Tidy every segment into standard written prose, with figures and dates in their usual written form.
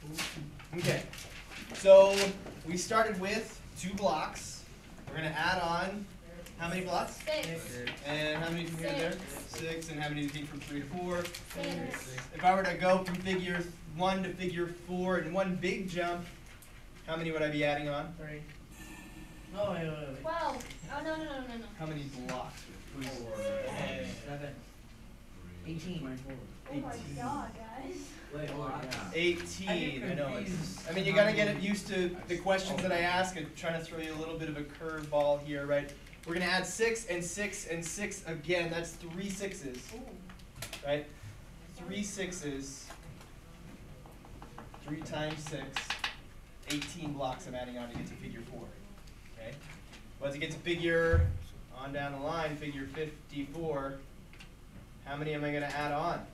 Okay, so we started with 2 blocks. We're going to add on how many blocks? 6. And how many from here to there? 6. And how many do you think from 3 to 4? 6. If I were to go from figure 1 to figure 4 in one big jump, how many would I be adding on? 3. Oh, wait. 12. Oh, no. How many blocks? 7. 18. Oh my god, guys. 18. I know. I mean, you got to get used to the questions that I ask and trying to throw you a little bit of a curveball here, right? We're going to add 6 and 6 and 6 again. That's 3 6s, right? 3 6s. 3 times 6. 18 blocks I'm adding on to get to figure 4. Okay? Well, to get to figure, on down the line, figure 54, how many am I going to add on?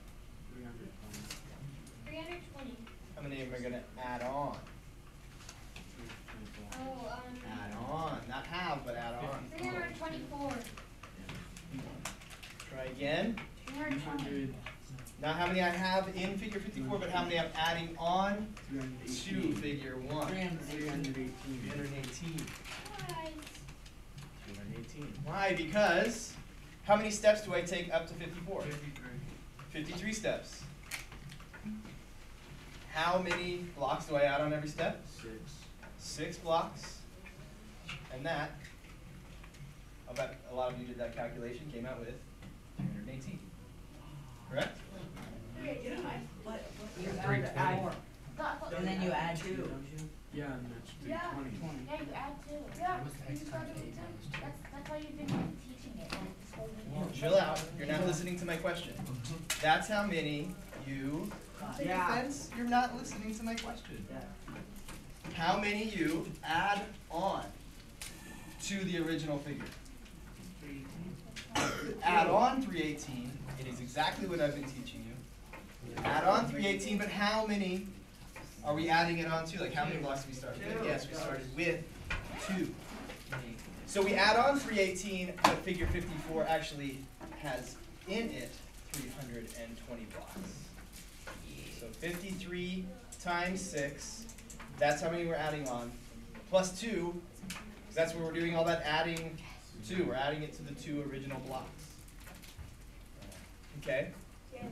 320. How many am I going to add on? Oh, Add on. Not have, but add on. 324. Try again. 320. Now how many I have in figure 54, but how many I'm adding on to figure 1? 318. 318. Guys. 318. Why? Because how many steps do I take up to 54? 53 steps. How many blocks do I add on every step? 6 blocks. And that, I'll bet a lot of you did that calculation, came out with 318. Correct? You add 4. And then you add 2, don't you? Yeah, and that's Yeah. 320. Yeah, you add 2. Yeah, you started with 2. That's why you've been teaching it like this whole week. Chill out. You're not listening to my question. That's how many you take offense. You're not listening to my question. How many you add on to the original figure? Add on 318. It is exactly what I've been teaching you. Add on 318, but how many are we adding it on to? Like how many blocks did we start with? Yes, we started with 2. So we add on 318, but figure 54 actually has in it 320 blocks. So 53 times 6, that's how many we're adding on, plus 2, because that's where we're doing all that adding to. We're adding it to the 2 original blocks. Okay? Yeah.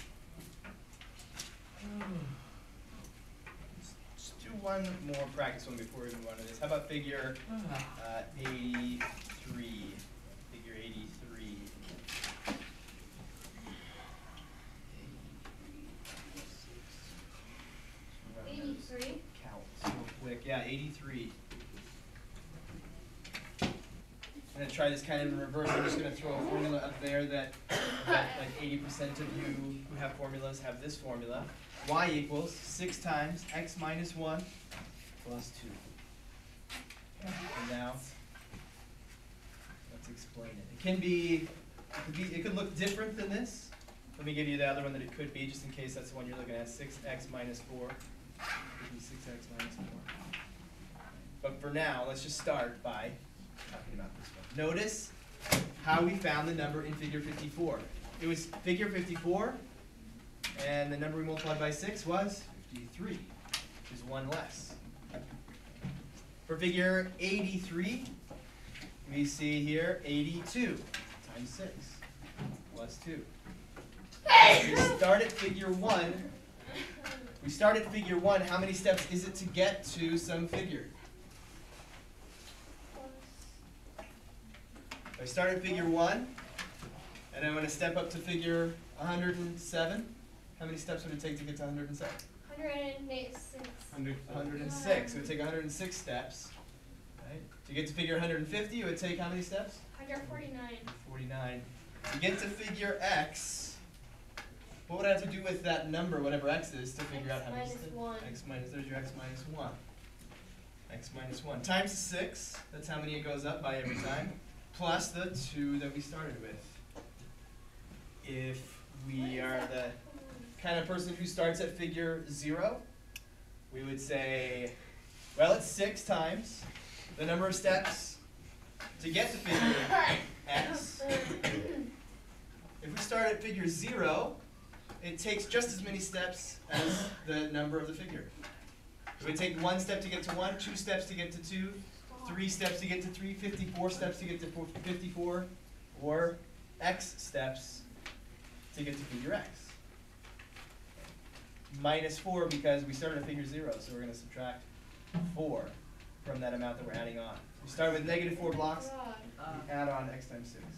Just do one more practice one before we move on to this. How about figure 83? Figure 83. 83. Count so quick. Yeah, 83. I'm going to try this kind of in reverse. I'm just going to throw a formula up there that like 80% of you who have formulas have this formula. Y equals 6 times x minus 1 plus 2. And now, let's explain it. It could look different than this. Let me give you the other one that it could be, just in case that's the one you're looking at. 6x minus 4. It could be 6x minus 4. But for now, let's just start by talking about this one. Notice how we found the number in figure 54. It was figure 54, and the number we multiplied by 6 was 53, which is 1 less. For figure 83, we see here 82 times 6 plus 2. We start at figure 1. We start at figure 1. How many steps is it to get to some figure? I start at figure 1, and I'm going to step up to figure 107. How many steps would it take to get to 107? 106. 106. It would take 106 steps. Right? To get to figure 150, it would take how many steps? 149. 49. To get to figure x, what would I have to do with that number, whatever x is, to figure out how many steps? X minus 1. X minus, there's your x minus 1. X minus 1 times 6, that's how many it goes up by every time, plus the 2 that we started with. If we are the kind of person who starts at figure 0, we would say, well, it's 6 times the number of steps to get to figure x. If we start at figure 0, it takes just as many steps as the number of the figure. It would take 1 step to get to 1, 2 steps to get to 2, 3 steps to get to 3, 54 steps to get to 54, or x steps to get to figure x. Minus 4 because we started at figure 0, so we're going to subtract 4 from that amount that we're adding on. We start with negative 4 blocks, we add on x times 6.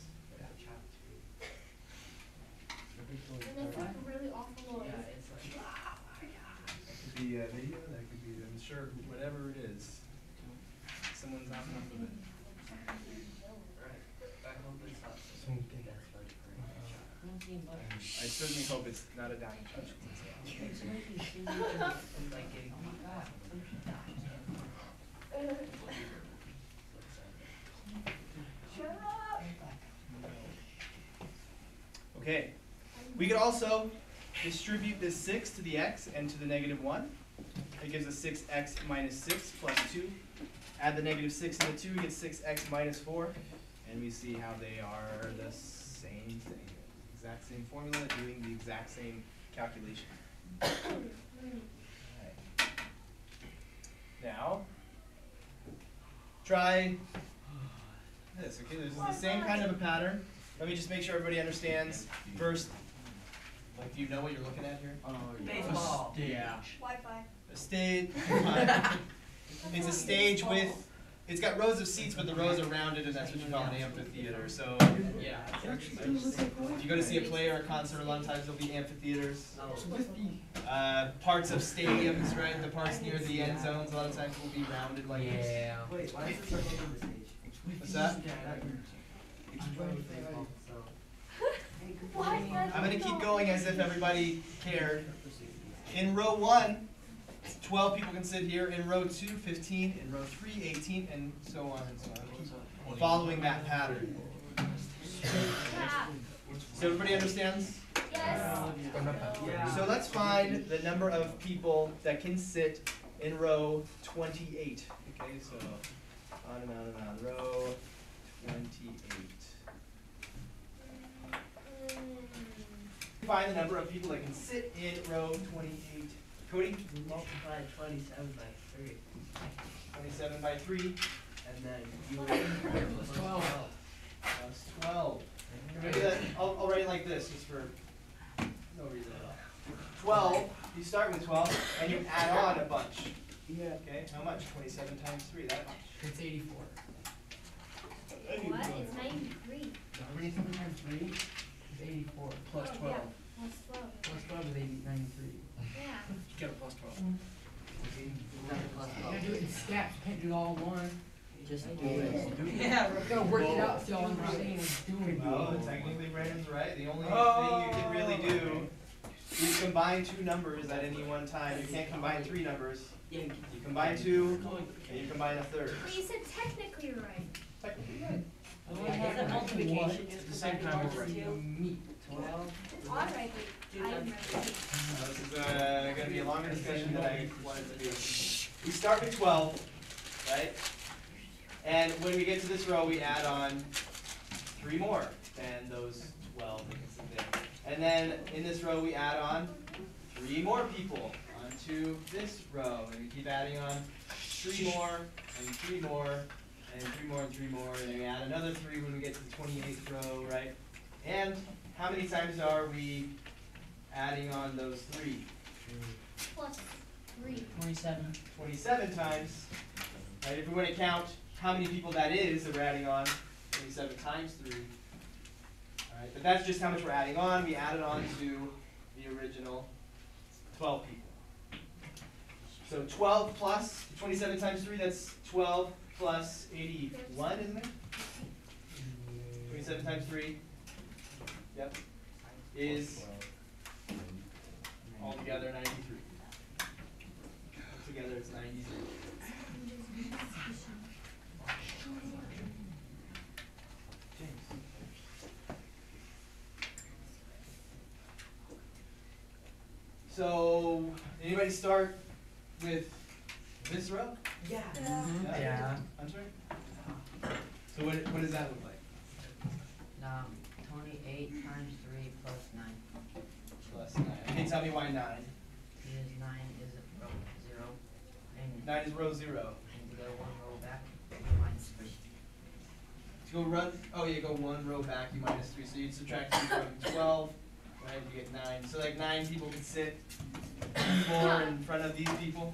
And it's like a really awful noise. That could be a video, that could be, I'm sure, whatever it is. Someone's off enough of it. I certainly hope it's not a dining touch. Shut up! Okay, we could also distribute this 6 to the x and to the negative 1. It gives us 6x minus 6 plus 2. Add the negative 6 and the 2, we get 6x minus 4. And we see how they are the same thing. Exact same formula, doing the exact same calculation. Right. Now, try this, okay? This is the same kind of a pattern. Let me just make sure everybody understands. First, like, do you know what you're looking at here? Baseball. Yeah. Wi-Fi. A stage. It's a stage with, it's got rows of seats, but the rows are rounded, and that's what you call an amphitheater. So, Yeah. if you go to see a play or a concert, a lot of times there'll be amphitheaters. Parts of stadiums, right? The parts near the end zones, a lot of times will be rounded like this. Yeah. Wait, why is this our name on the stage? What's that? Why? I'm going to keep going as if everybody cared. In row 1, 12 people can sit here. In row 2, 15. In row 3, 18, and so on and so on. Following that pattern. So everybody understands? Yes. So let's find the number of people that can sit in row 28. Okay, so on and on and on. Row 28. Find the number of people that can sit in row 28. Cody? Multiply 27 by 3. 27 by 3 And then you Plus 12. plus 12. Maybe that, I'll write it like this, just for no reason at all. 12, you start with 12, and you add on a bunch. Yeah. Okay, how much? 27 times 3, that much. It's 84. What? It's 93. 27 times 3 is 84. Plus Oh, 12. yeah. Plus 12. Plus 12 is 93. Yeah. You get a plus 12. Plus You gotta do it in steps. You can't do it all in one. Just do it. Yeah, we're gonna work it out so y'all understand what we're doing. No, technically Brandon's right. The only thing you can really do is combine 2 numbers at any one time. You can't combine 3 numbers. Yeah, You combine 2, and you combine a third. But you said technically right. Technically right. is it multiplication? At the same time, we're meet. 12. It's odd right, but I am right. This is going to be a longer discussion than I wanted to do. We start with 12, right? And when we get to this row, we add on 3 more than those 12 that can sit there. And then in this row, we add on 3 more people onto this row. And we keep adding on 3 more, and 3 more, and 3 more, and 3 more. And then we add another 3 when we get to the 28th row, right? And how many times are we adding on those 3? Plus 3. 27. 27 times. Right, if we want to count how many people that is that we're adding on, 27 times 3. All right, but that's just how much we're adding on. We added on to the original 12 people. So 12 plus 27 times 3, that's 12 plus 81, isn't it? 27 times 3, yep, is altogether 93. Together it's 93. So, anybody start with this row? Yeah. Yeah. I'm sorry? So what does that look like? 28 times 3 plus 9. Plus plus 9. Okay, tell me why 9. Because 9 is a row 0, and 9 is row 0. to go 1 row back, minus 3. To go run, oh yeah, go 1 row back, you minus 3. So you'd subtract 3 from 12, right? You get 9. So like 9 people could sit 4 in front of these people.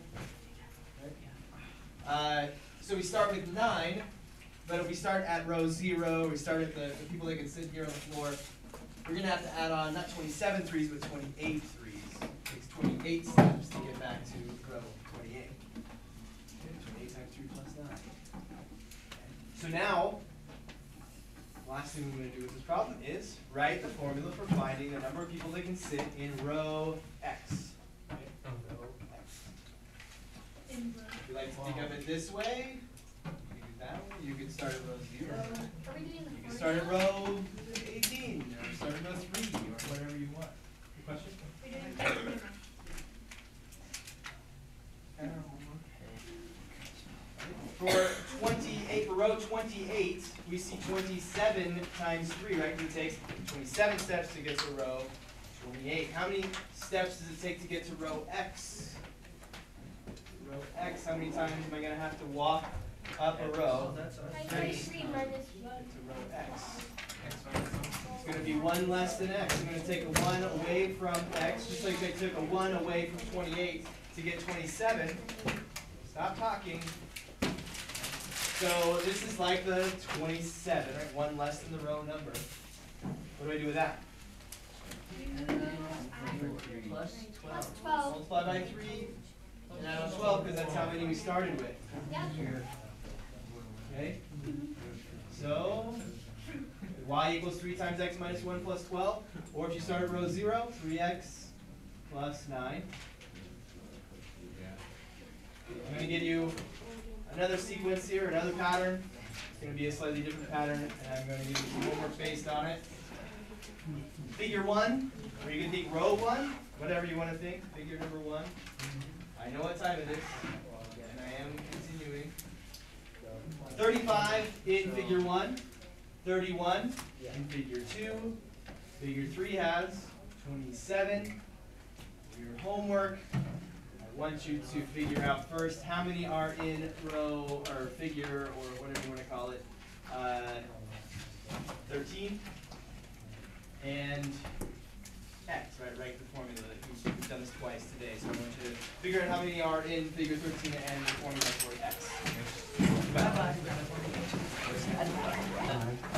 Right? So we start with 9, but if we start at row 0, we start at the people that can sit here on the floor, we're going to have to add on not 27 threes, but 28 threes. It takes 28 steps to get back to row 28. Okay, 28 times 3 plus 9. So now, last thing we're going to do with this problem is write the formula for finding the number of people that can sit in row X. Okay? Row X. If you like to think of it this way, you can do that way. You can start at row 0. Are we doing the You can formula? start at row 18, or start at row 3, or whatever you want. Your question? We're doing the formula. For 28, for row 28, we see 27 times 3, right? Because it takes 27 steps to get to row 28. How many steps does it take to get to row X? Row X, how many times am I going to have to walk up a row? Minus 3 minus 1. To row X. It's going to be 1 less than X. I'm going to take a 1 away from X, just like I took a 1 away from 28 to get 27. Stop talking. So this is like the 27, right? 1 less than the row number. What do I do with that? Plus 12. Plus 12. Multiply by 3 and add on 12 because that's how many we started with. Yeah. Okay? So y equals 3 times x minus 1 plus 12. Or if you start at row 0, 3x plus 9. I'm going to give you another sequence here, another pattern. It's going to be a slightly different pattern, and I'm going to give you some homework based on it. Figure 1, or you can think row 1, whatever you want to think. Figure number 1. I know what time it is, and I am continuing. 35 in figure 1, 31 in figure 2. Figure 3 has 27. For your homework, I want you to figure out first how many are in row or figure or whatever you want to call it, 13 and x, right? Write the formula. We've done this twice today, so I want you to figure out how many are in figure 13 and the formula for x. Bye-bye.